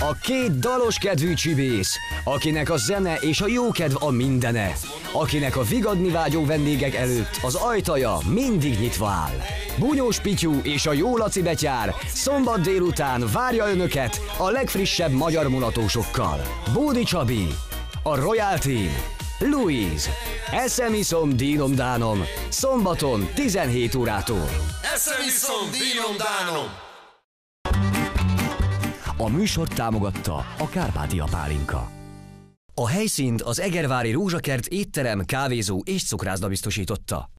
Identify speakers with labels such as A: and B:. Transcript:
A: A két dalos kedvű csibész, akinek a zene és a jókedv a mindene, akinek a vigadni vágyó vendégek előtt az ajtaja mindig nyitva áll. Bunyós Pityu és a Jó Laci betyár szombat délután várja önöket a legfrissebb magyar mulatósokkal. Bódi Csabi, a Royal Team, Louise, Eszem iszom, dínom dánom, szombaton 17 órától.
B: Eszem iszom, dínom dánom.
A: A műsort támogatta a Kárpátia Pálinka. A helyszínt az Egervári Rózsakert étterem, kávézó és cukrászda biztosította.